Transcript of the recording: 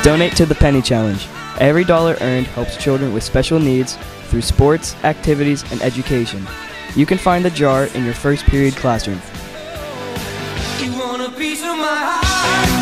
Donate to the Penny Challenge. Every dollar earned helps children with special needs through sports, activities, and education. You can find the jar in your first period classroom. You want a piece of my heart?